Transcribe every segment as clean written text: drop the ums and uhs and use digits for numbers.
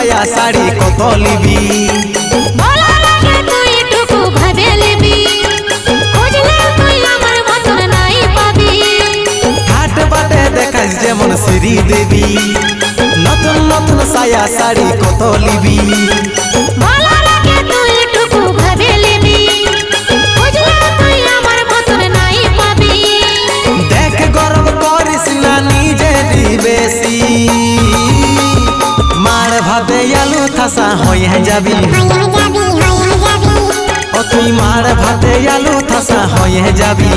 साया साड़ी कत लिबी भला लागे तुई टुकु भाबे लिबी खोजले तुई আমার মতন নাই পাবি हाट बाटे देखास जेमन श्री देवी नतन नतन साया साड़ी कत लिबी भला लागे तुई टुकु भाबे लिबी खोजले तुई আমার মতন নাই পাবি देख गरम करिस ना निजे दिबेसी मार भाते आलू थासा होय जाबी ओ तुई मार भाते आलू थासा होय जाबी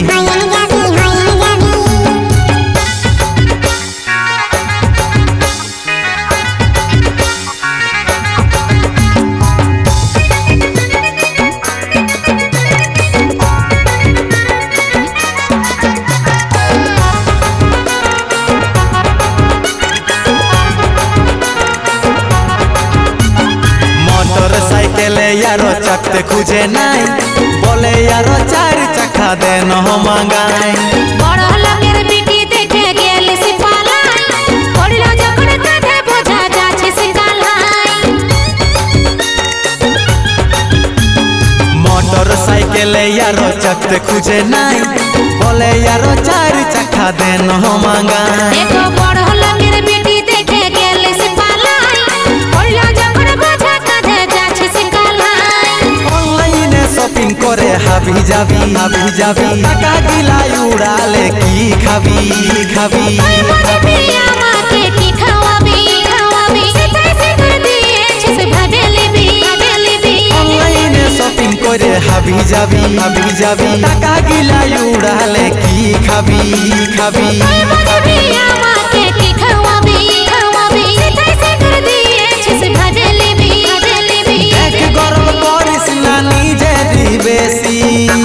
यारो चकते खुजे नाई बोले यारो चार चखा दे न मांगाई बड़ लोकेर बेटी देखे गेल सिपालाई पड़लो जखन कांधे बोझा जाछे सिकालाई मोटरसाइकिल यारो चकते खुजे नाई बोले यारो चार चखा दे न मांगाई देखो बड़ लोकेर बेटी देखे गेल सिपालाई पड़लो जखन बोझा कांधे जाछे शॉपिंग करे हाबी जाबी टाका गिलाई उड़ाले की खाबी तुई मजे पिया माके की खावाबी सिताई सिताई दिए छस भाबे लिबी ऑनलाइन शॉपिंग करे हाबी जाबी टाका गिलाई उड़ाले की खाबी तुई मजे पिया माके की खावाबी सिताई सिताई दिए छस भाबे लिबी देख गरम करिस ना निजे दिबेसी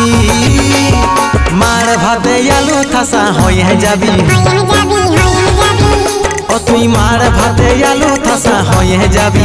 मार भाते आलू थासा होय जाबी ओ तुई मार भाते आलू थासा होय जाबी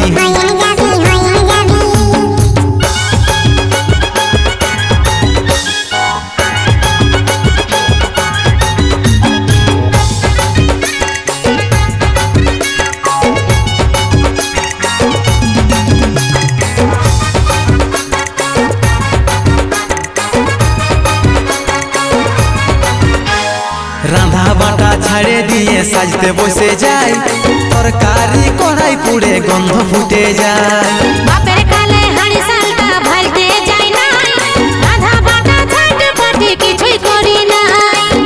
रांधा बाटा छाड़े दिए साजते बसे जाए तरकारी कढ़ाई पुड़े गंध फुटे जाए बापेर काले हाड़ी सालटा भरते जाय নাই रांधा बाटा छाड़ते पाटी কিছুই করি নাই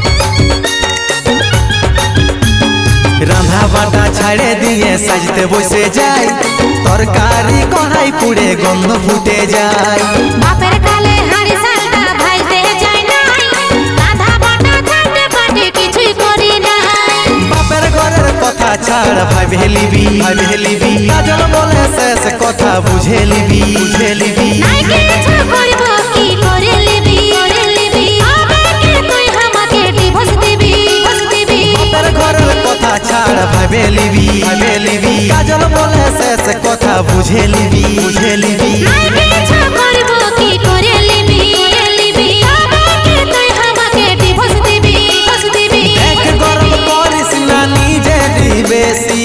रांधा बाटा छाड़े दिए साजते बसे जाए तरकारी कढ़ाई पुड़े गंध फुटे जाए बापेर काले हाड़ी सालटा भरते जाय নাই रांधा बाटा छाड़ते पाटी কিছুই করি নাই बापेर घरेर कथा छाड़ भाई लिबी काजल बोले शेष कथा बुझे लिबी নাই কিছু করিব কি করে লিবি আমাকে তুই আমাকে ডিভোর্স দিবি बापेर घरेर कथा छाड़ भाई लिबी काजल बोले शेष कथा बुझे लिबी নাই কিছু করিব কি করে লিবি আমাকে তুই আমাকে ডিভোর্স দিবি देख गरम करिस ना निजे दिबेसी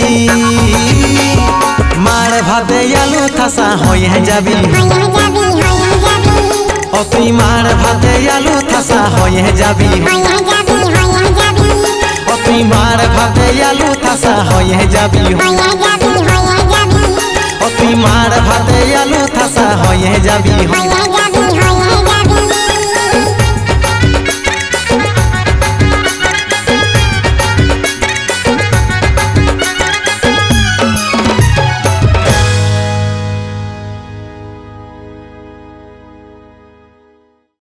मार भाते आलू थासा होय जाबी ओ तुई मार भाते आलू थासा होय जाबी ओ तुई मार भाते आलू थासा होय जाबी ओ तुई मार भाते आलू थासा होय जाबी